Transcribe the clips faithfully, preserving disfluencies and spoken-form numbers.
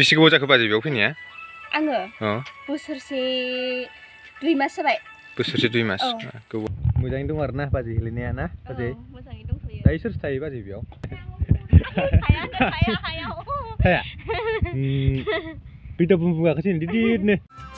बेसे गोबाव जाखो बाजै बेयाव फैनाया? आङो बोसोरसे दुइ मास जाबाय। बोसोरसे दुइ मास गोबाव मोजाङै दं आरो ना बाजै हेलेनाया ना बाजै? मोजाङै दंथ'यो। दायो सोर थायो बाजै बेयाव? हाया हाया हायाव हाया दैथा बुंबुङाखैसै दिदिरनो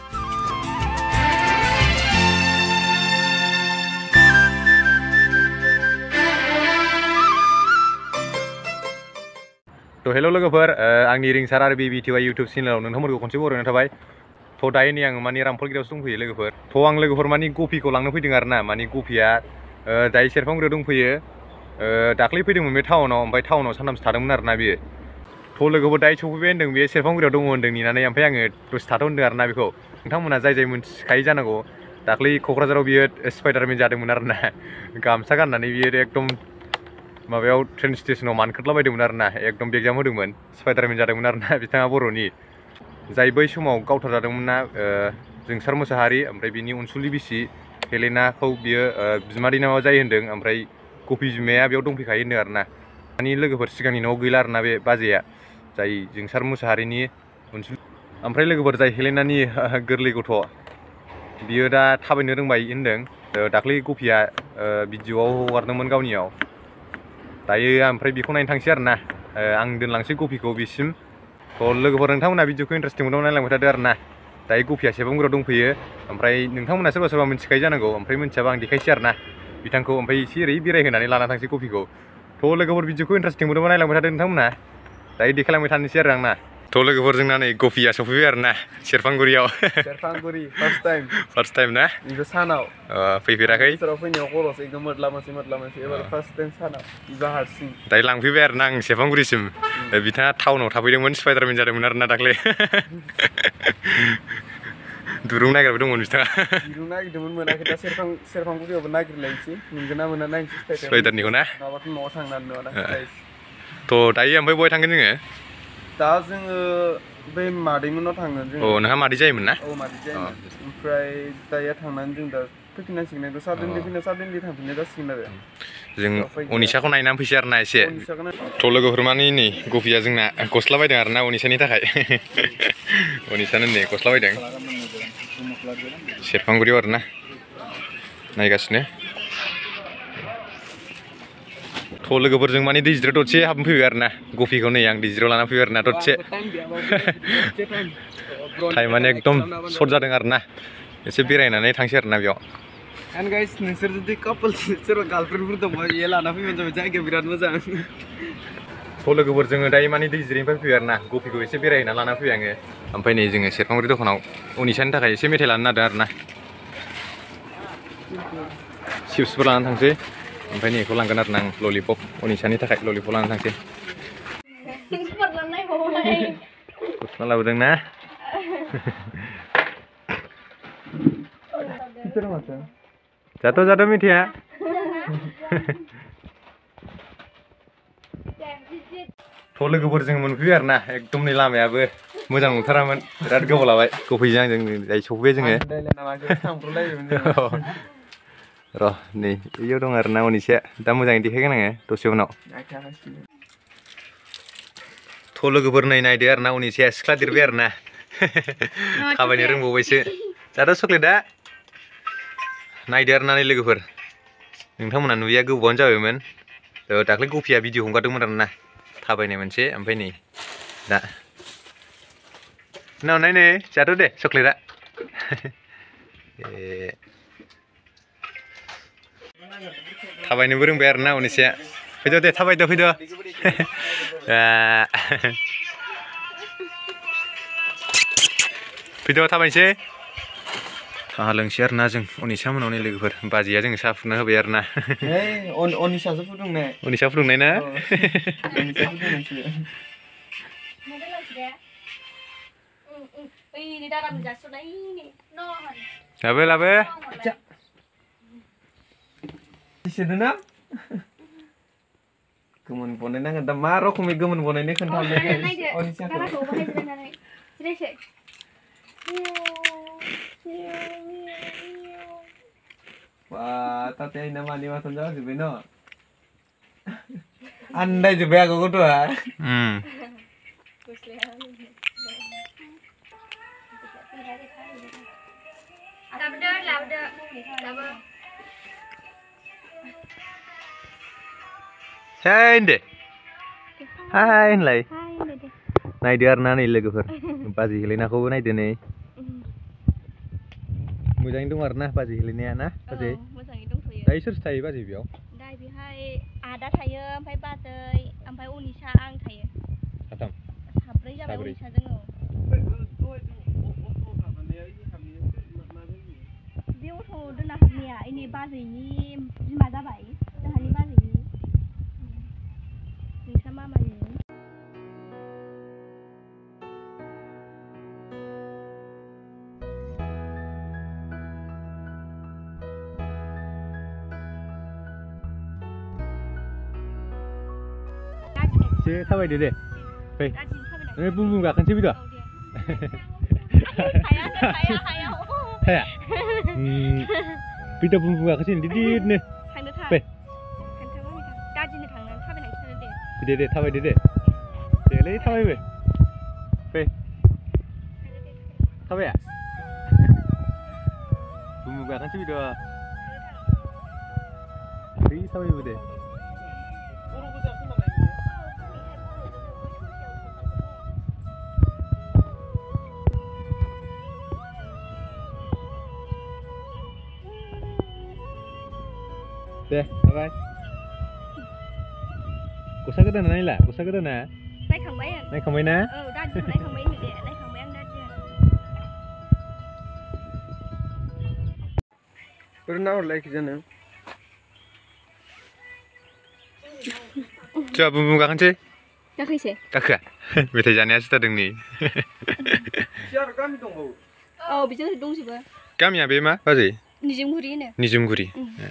तो हेलो लोगोफोर आंनि रिंसार आरो बे भिटिवाइ यूट्यूब चेनेलाव नोंथांमोनखौ खनसे बरायनाय थाबाय। तो दायो नै आङो माने रामफलगिरियावसो दंफैयो लोगोफोर। तो आं लोगोफोर माने गफिखौ लांनो फैदों आरो ना माने गफिया दायो सेरफांगुरियाव दंफैयो। दाख्लै फैदोंमोन बे टाउनाव ओमफ्राय टाउनाव सानथामसो थादोंमोन आरो ना बियो। तो लोगोफोर दायो सफैबाय होनदों बे सेरफांगुरियाव दङ होनदों नेनानै ओमफ्राय आङो दसे थाथ' होनदों आरो ना बेखौ। नोंथांमोना जाय जाय मिन्थिखायो जानांगौ दाख्लै क'क्राझाराव बियो स्पाइडारमेन जादोंमोन आरो ना गामसा गाननानै बियो एकदम माबायाव ट्रेन स्टेशनाव मानखोदलाबायदोंमोन आरो ना एकदम एग्जाम होदोंमोन स्पाइडारमेन जादोंमोन आरो ना बिथाङा बर'नि जाय बै समाव गावथारजादोंमोन ना जोंसार मोसाहारि ओमफ्राय बिनि अनसुलि बिसि हेलेनाखौ बियो बिमादै नामा जायो होनदों ओमफ्राय गफि बिमाया बेयाव दंफैखायो होनदों आरो ना मानि लोगोफोर सिगांनि न'आव गैला आरो ना बे बाजैया जाय जोंसार मोसाहारिनि अनसुलि ओमफ्राय लोगोफोर जाय हेलेनानि गोरलै गथ' बियो दा थाबायनो रोंबाय होनदों दाख्लै गफिया भिडिअ'आव हगारदोंमोन गावनियाव दायो ओमफ्राय बेखौ नायनो थांसै आरो ना आं दोनलांसै गफिखौ बिसिम थ' लोगोफोर नोंथांमोना भिडिअ'खौ इन्टारेस्टिं मोनदोंबा नायलांबाय थादो आरो ना दायो गफिया सेरफांगुरियाव दंफैयो ओमफ्राय नोंथांमोना सोरबा सोरबा मिन्थिखायो जानांगौ ओमफ्राय मिन्थियाबा आं देखायसै आरो ना बिथांखौ ओमफ्राय एसे ओरै बेरायहोनानै लाना थांसै गफिखौ थ' लोगोफोर भिडिअ'खौ इन्टारेस्टिं मोनदोंबा नायलांबाय थादो नोंथांमोना दायो देखायलांबाय थानोसै आरो आंना थ' लोगोफोर जोंना नै गफिया सफैबाय आरो ना सेरफांगुरियाव सेरफांगुरि फार्स्ट टाइम फार्स्ट टाइम ना बेबो सानाव फैफेराखै बोसोराव फैनायाव खर'सो एकदम मोदला मोनसे मोदला मोनसे एबार फार्स्ट टाइम सानाव बिबा हारसिं दायो लांफैबाय आरो ना आं सेरफांगुरिसिम बिथाङा टाउनाव थाफैदोंमोन स्पाइडारमेन जादोंमोन आरो ना दाख्लै दुरुं नागिरबाय दंमोन बिथाङा दुरुं नागिरदोंमोन मोनाखै दा सेरफां सेरफांगुरियावबो नागिरलायनोसै मोनगोन ना मोना नायनोसै स्पाइडारनिखौ ना नङाबाथ' न'आव थांनानै नङा थ' दायो ओमफ्राय बहाय थांगोन जोङो दा जोङो बै मादैमोननाव थांगोन जों अ नोंहा मादै जायोमोन ना औ मादै जायोमोन ओमफ्राय दायो थांनानै जों दा फैफिननांसिगोन एकदम सादेनलि फैना सादेनलि थांफिननाय जासिगोन आरो जों अनिसाखौ नायनानै फैसै आरो ना एसे थ' लोगोफोर माने नै गफिया जोंना गस्ला बायदों आरो ना अनिसानि थाखाय अनिसानो नै गस्ला बायदों सेरफांगुरियाव आरो ना नायगासिनो थ' लोगोफोरजों माने दैजिराव दसे हाबनो फैबाय आरो ना गफिखौ नै आं दैजिराव लाना फैबाय आरो ना दसे टाइमानो एकदम सर्ट जादों आरो ना एसे बेरायनानै थांसै आरो ना बेयाव एन्ड गाइस नोंसोर जुदि कापोल सोरबा गार्लफ्रेन्डफोर दंबा इयो लाना फैबानो जाबाय जायगाया बिराद मोजां थ' लोगोफोर जोङो दायो माने दैजिरिनिफ्राय फैबाय आरो ना गफिखौ एसे बेरायहैना लाना फैबाय आङो ओमफ्राय नै जोङो सेरफांगुरि दखानाव अनिसानि थाखाय एसे मेथाइ लानो नागिरदों आरो ना चिप्सफोर लानानै थांसै ओमफ्राय नै बेखौ लांगोन आरो ना आं ललिपप अनिसानि थाखाय ललिपप लानानै थांसै गस्ला लाबोदों ना जाथ' जाथ' मिथिया थ' लोगोफोर जों मोनफैबाय आरो ना एकदम नै लामायाबो मोजां नंथारामोन बिराद गोबाव लाबाय गफैजों आंजों दायो सफैबाय जोङो र' नै बेयाव दं आरो ना अनिसाया दा मोजाङै देखायगोन आङो दसे उनाव थ' लोगोफोर नै नायदो आरो ना अनिसाया सिख्ला देरबाय आरो ना थाबायनो रोंबावबायसो जाथ' चक्लेटआ नायदो आरो ना नै लोगोफोर नोंथांमोना नुयैया गोबावानो जाबायमोन दाख्लै गफिया भिडिअ हगारदोंमोन आरो ना थाबायनाय मोनसे ओमफ्राय नै दा नाव नाय नै जाथ' दे चक्लेटआ ए थाबायनोबो रोंबाय आरो ना अनिसाया फैद' दे थाबायद' फैद' फैद' थाबायनोसै साहा लोंसै आरो ना जों अनिसा मोनावनि लोगोफोर बाजैया जों साहा फुदुंना होबाय आरो ना अनिसासो फुदुंनाय अनिसा फुदुंनाय ना लाबो लाबो ना गोमोन बनायनांगोन दा मा रोखोमै गोमोन बनायनो खोन्थानो Wah, tapi ini mandi masan jauh juga no. Anda juga aku kudu ah. Hmm. Hai deh. Hai nilai. Naik arna nih logofor. Bajwi helina kau naik deh nih. Moजाङै dं आरो ना बाजै हेलेनाया ना बाजै मोजाङै दंथ'यो दायो सोर थायो बाजै बेयाव दा बेहाय आदा थायो ओमफ्राय बाजै ओमफ्राय अनिसा आं थायो साथाम साब्रै जाबाय अनिसाजों औ बे अट' दोनना हाबनाया इनि बाजैनि बिमा जाबाय जोंहानि बाजैनि नोंसा मामानि से थाबाय दे दे फै ओइ बुं बुं गाखोनोसै फैद' हाया हाया हाया हाया फैद' बुं बुं गाखोनोसै दिदिरनो थांनो थां फै थांनो थां गादिनो थांनानै थाबायनांसिगोन दे दे दे थाबाय दे दे देलै थाबायबो फै थाबाया बुं बुं गाखोनोसै फैद' फै थाबायबो दे deh, bye. Gusah godaना नायला गस्ला गोदाना नायखांबाय आं नायखांबाय ना औ दादिखौ नायखांबाय होनो दे नायखांबाय आं दादिया ओरैनो नाहरलाय जानो coba बुं बुं गाखोनोसै गाखैसै गाखोआ मेथाइ जानायासो जादों नै सियार गामि दंबावो औ बिजों दंजोबो गामिया बे मा बाजै निजोमगुरि होनो निजोमगुरि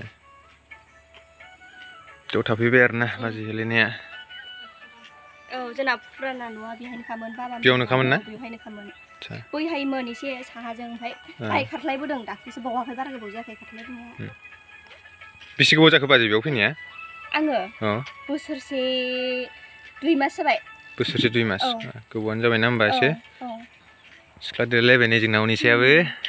बेयाव थाफैबाय आरो ना बाजै हेलेनाया औ जोंना फुराना न'आ बेहायनोखामोन बाबा बेयावनो खामोन ना बेहायनोखामोन बैहायमोन एसे साहाजों ओमफ्राय आइ खारख्लायबोदों दाख्लैसो बावाखै बारा गोबाव जायाखै खारख्लायबोनाया बेसे गोबाव जाखो बाजै बेयाव फैनाया आङो बोसोरसे दुइ मास जाबाय बोसोरसे दुइ मास गोबावानो जाबाय ना होमबा एसे सिख्ला देरलायबाय नै जोंना अनिसायाबो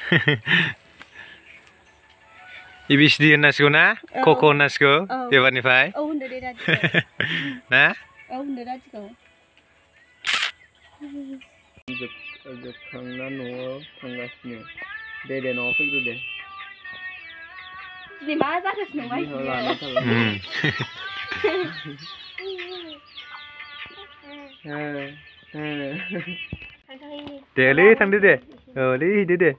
ए बि सि डि होननांसिगौ ना क ख होननांसिगौ एबारनिफ्राय औ होनदो दे दादिखौ ना औ होनदो दादिखौ जोबखांना न'आव थांगासिनो दे दे न'आव फैग्रो दे दिनै मा जागासिनो नोंलाय देलै थांदो दे औलै हैदो दे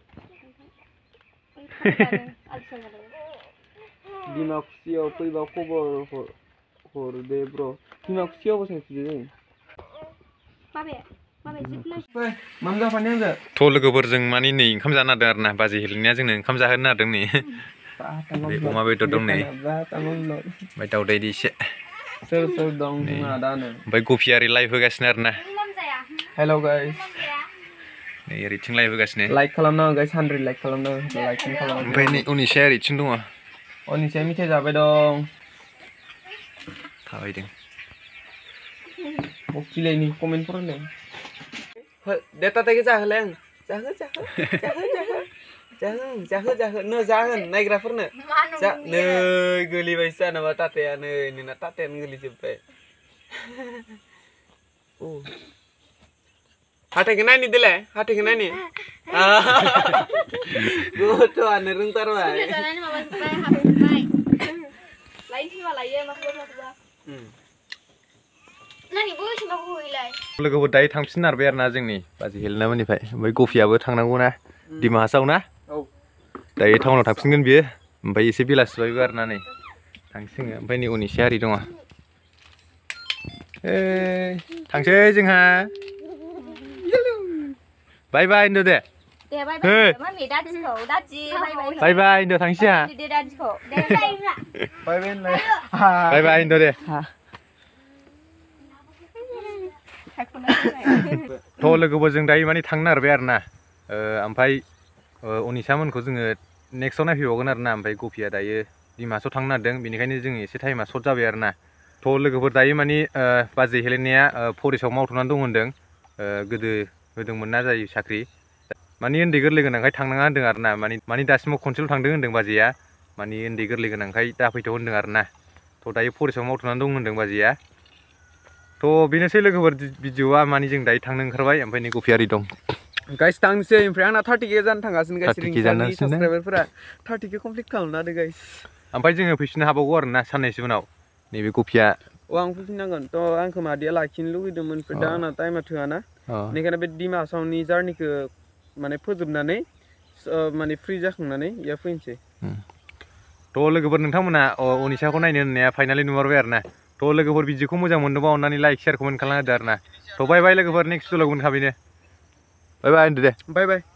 बिमा खुसियाव फैबा खबर हर दे ब्र बिमा खुसियाव बसायफिदो जों माबे माबे जिबनाय फै माम जाफानि आंजों थ' लोगोफोरजों माने नै ओंखाम जानो नागिरदों आरो ना बाजै हेलेनाया जोंनो ओंखाम जाहोनो नागिरदों नै बे अमा बेदर दं नै ओमफ्राय दाउदै एसे सोर सोर दं जोंहा दानो ओमफ्राय कफि आरि लाइभ होगासिनो आरो ना हेल' गाइस नै ओरैथिं लाइभ होगासिनो लाइक खालामनांगौ गाइस हान्ड्रेड लाइक खालामनांगौ लाइक खालाम ओमफ्राय नै अनिसाया ओरैथिं दङ अनिसाया मेथाइ जाबाय दं थाबायदों बक्सिलायनि कमेन्ट फरायलाय दे तातायखौ जाहोलाय आं जाहो जाहो जाहो जाहो जाहो जाहो जाहो नो जाहोन नायग्राफोरनो जा नै गोलैबायसो जानोबा ताताया नै नोंना तातायानो गोलैजोब्बाय औ हाथायखौ नायनि देलाय हाथायखौ नायनि गथ'आनो रोंथारबाय लोगोफोर दायो थांफिन नारबाय आरो ना जोंनि बाजै हेलेना मोननिफ्राय ओमफ्राय गफियाबो थांनांगौ ना डिमा हासाव ना दायो टाउनाव थांफिनगोन बियो ओमफ्राय एसे बेलासिबायबो आरो ना नै थांसिगोन ओमफ्राय नै अनिसाया ओरै दङ थांसै जोंहा बाय बाय होनदो दे बाय बाय होनदो थांसै आंहा बाय बाय होनदो दे थ' लोगोफोरजों दायो माने थांनो नागिरबाय आरो ना ओमफ्राय अनिसा मोनखौ जोङो नेक्स्टआव नायफैबावगोन आरो ना ओमफ्राय गफिया दायो डिमाहासाव थांनो नागिरदों बेनिखायनो जोङो एसे टाइमा सर्ट जाबाय आरो ना थ' लोगोफोर दायो माने बाजै हेलेनाया फरेस्टआव मावथ'नानै दं होनदों गोदो होदोंमोन ना जायो साख्रि माने उन्दै गोरलै गोनांखाय थांनाङा होन्दों आरो ना माने माने दासिमाव खनसेल' थांदों होन्दों बाजैया माने उन्दै गोरलै गोनांखाय दाफैथ' होन्दों आरो ना थ' दायो फरेस्टआव मावथ'नानै दं होन्दों बाजैया थ' बेनोसै लोगोफोर भिडिअआ माने जों दायो थांनो ओंखारबाय ओमफ्राय नै गफियारि दं गाइस थांसै ओमफ्राय आंना थार्टि के जानो थांगासिनो गाइस थार्टि के जानो रिंसारनि साबस्क्राइबारफोरा थार्टि के कमप्लिट खालामना होदो गाइस ओमफ्राय जोङो फैफिननो हाबावगौ आरो ना साननैसो उनाव नैबे गफिया अ आं फैफिननांगोन थ' आंखौ मादैया लाखिनो लुगैदोंमोन ओमफ्राय दा आंना टाइमा थोआना बेनिखायनो बे डिमासावनि जार्निखौ माने फोजोबनानै माने फ्रि जाखांनानै इयाव फैनोसै थ' लोगोफोर नोंथांमोना अनिसाखौ नायनो होननाया फाइनालि नुमारबाय आरो ना थ' लोगोफोर भिडिअखौ मोजां मोनदोंबा अननानै लाइक शेयार कमेन्ट खालामना होदो आरो ना थ' बाय बाय लोगोफोर नेक्स्ट व्लग मोनखाबिनो बाय बाय होनदो दे बाय बाय